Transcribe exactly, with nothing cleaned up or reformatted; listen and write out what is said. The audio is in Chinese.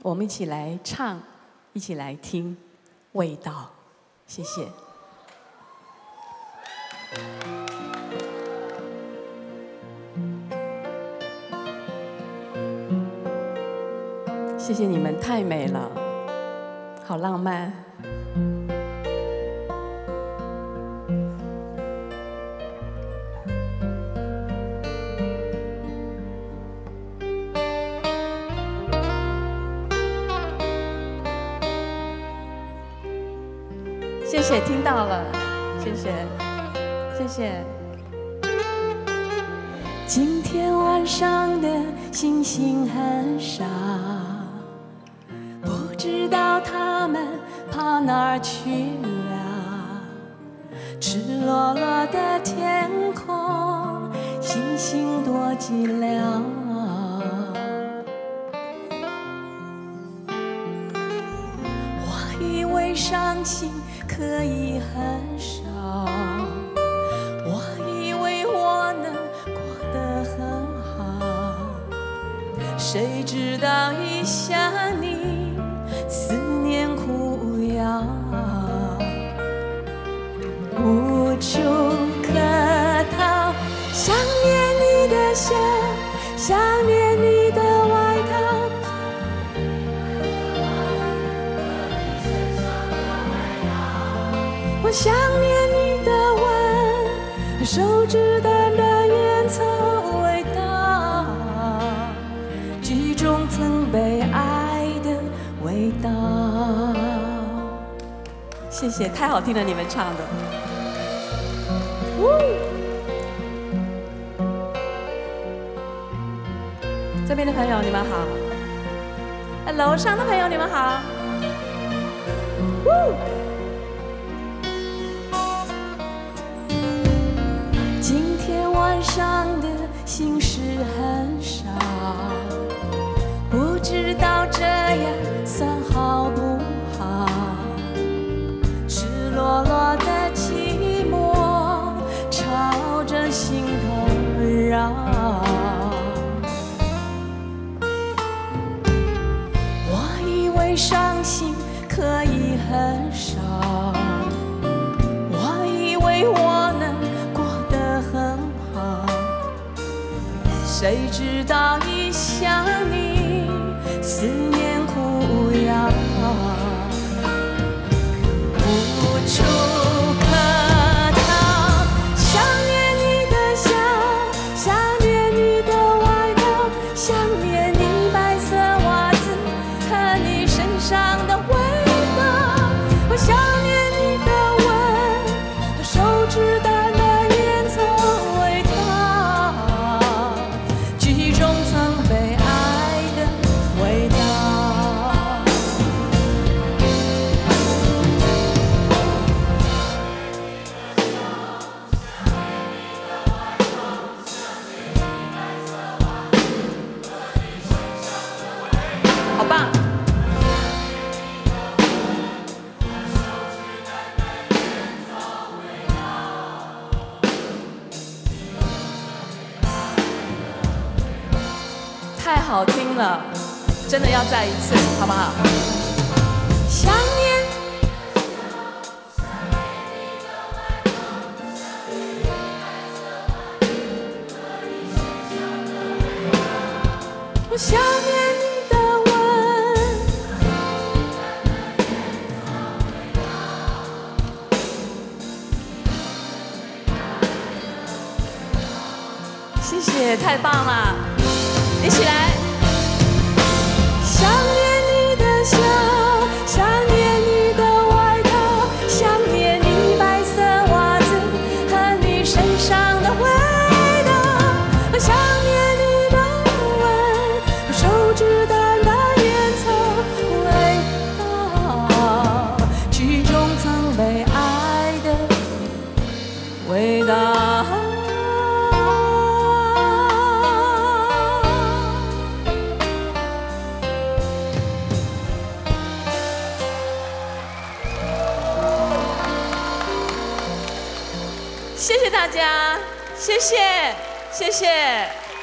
我们一起来唱，一起来听味道。谢谢。谢谢你们，太美了，好浪漫。谢谢，听到了，谢谢，谢谢。今天晚上的星星很少，不知道他们跑哪儿去了。赤裸裸的天空，星星多寂寥。我以为伤心可以很少，我以为我能过得很好，谁知道一想你，思念苦药，无处可逃。想念你的笑，想念你的外套。我想念你的吻，手指淡淡烟草味道，记忆中曾被爱的味道。谢谢，太好听了，你们唱的。这边的朋友你们好，楼上的朋友你们好。今天晚上的心事很少，不知道这样算好不好。赤裸裸的寂寞朝着心头绕，我以为伤心可以很少，我以为我能谁知道一想你，思念苦药，无处可逃。想念你的笑，想念你的外套，想念你白色袜子和你身上的味道。我想念你的吻，手指淡淡烟草味道。太好听了，真的要再一次，好不好？想念，我想念你的吻，谢谢，太棒了！一起来！想念你的笑，想念你的外套，想念你白色袜子和你身上的味道。我想念你的吻，手指淡淡烟草味道，记忆中曾被爱的味道。谢谢大家，谢谢，谢谢。